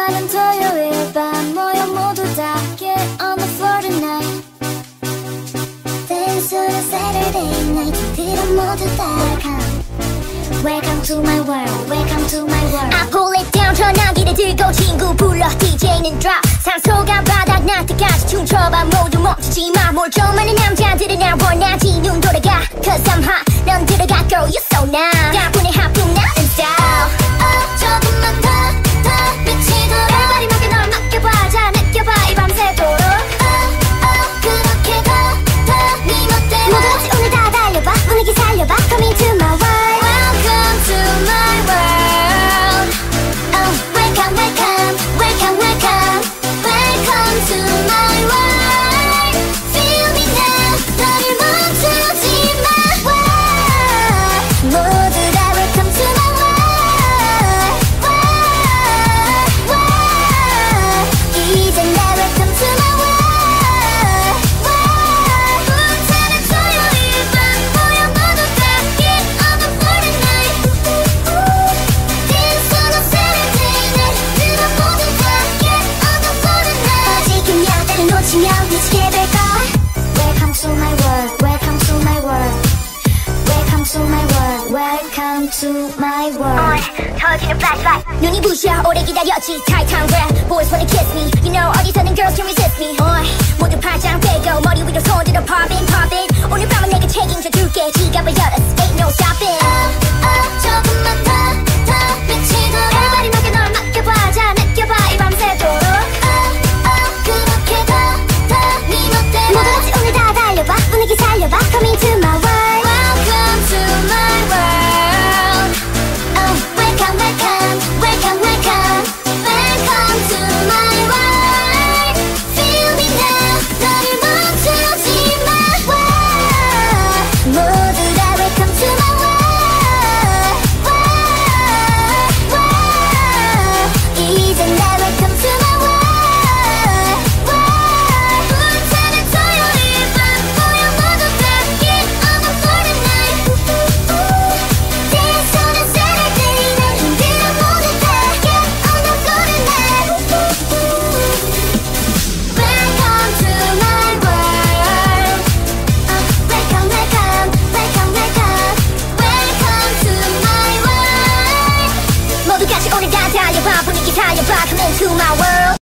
나는 토요일 밤 모여 모두 다 get on the floor tonight. Dance on a Saturday night. 그럼 모두 다 come. Welcome to my world, welcome to my world. I pull it down 전화기를 들고 친구 불러 DJ는 drop. 산소가 바닥 날 때까지 춤춰봐. 모두 멈추지 마. 뭘 좀 많은 남자들은 날 원하지. 눈 돌아가 cause I'm hot. 넌 들어가 girl you so nice. 가뿐히 하품 나는 style. 조금만 더 미치도록 everybody 맡겨 널 맡겨봐. 자 느껴봐 이 밤새도록. 그렇게 더네 멋대로 모두 같이 오늘 다 달려봐. 분위기 살려봐. Come into my world. Welcome to my world. Welcome welcome welcome welcome. Welcome to my world. Feel me now. 너를 멈추지 마. 모두 다 welcome to my world. 이젠 다 welcome to my world. 불타는 토요일 밤 모여 모두 다 get on the floor tonight. Dance on a Saturday night. 그럼 모두 다 get on the floor tonight. 지금 약간을 놓치면 미치게 될걸. Welcome to my world. Welcome to my world. Welcome to my world. Welcome to my world. 터지는 flashlight. 눈이 부셔 오래 기다렸지. Tight time grab. Boys wanna kiss me. You know 어디서든 girls can resist me. 모두 팔짱 빼고 머리 위로 손 들어 poppin' poppin'. 오늘 밤은 내가 책임져 줄게. 지갑을 열었어. Ain't no stopping. 조금